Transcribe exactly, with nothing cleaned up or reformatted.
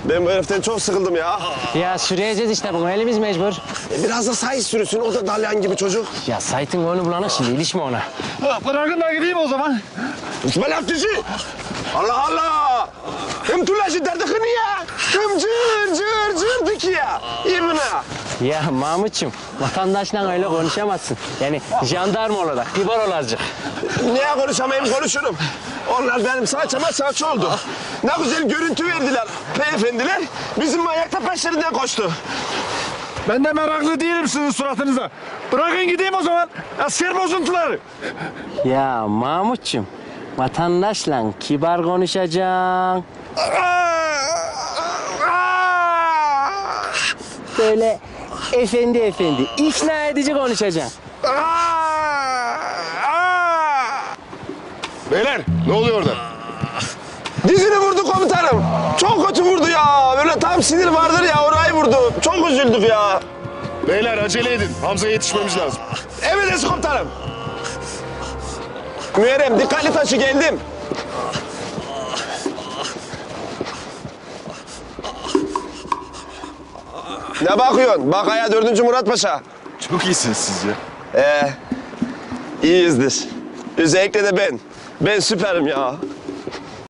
Ben bu heriften çok sıkıldım ya. Ya süreceğiz işte bunu, elimiz mecbur. E, biraz da Sait sürüsün, o da dalyan gibi çocuk. Ya Sait'in oyunu bulanık şimdi, ilişme ona. Bırakın da gideyim o zaman. İsmail Abdüzü! Allah Allah! Hem tulaşı derdi kını ya! Hem cır cır cır dik ya! İyi mi ne? Ya Mahmut'cum, vatandaşla öyle konuşamazsın. Yani jandarma olarak, kibar olacak. Niye konuşamayayım, konuşurum. Onlar benim saçıma saç oldu. Ne güzel görüntü verdiler beyefendiler. Bizim manyak da peşlerinden koştu. Ben de meraklı değilim sizin suratınıza. Bırakın gideyim o zaman. Asker bozuntuları. Ya Mahmut'cum, vatandaşla kibar konuşacaksın. Böyle efendi efendi, ikna edici konuşacaksın. Beyler ne oluyor orada? Dizini vurdu komutanım. Çok kötü vurdu ya. Böyle tam sinir vardır ya, orayı vurdu. Çok üzüldük ya. Beyler acele edin. Hamza'ya yetişmemiz lazım. Emredersin komutanım. Müerrem dikkatli taşı, geldim. Ne bakıyorsun? Bak aya dördüncü Murat Paşa. Çok iyisiniz siz ya. Ee, iyiyizdir. Özellikle de ben. Ben süperim ya.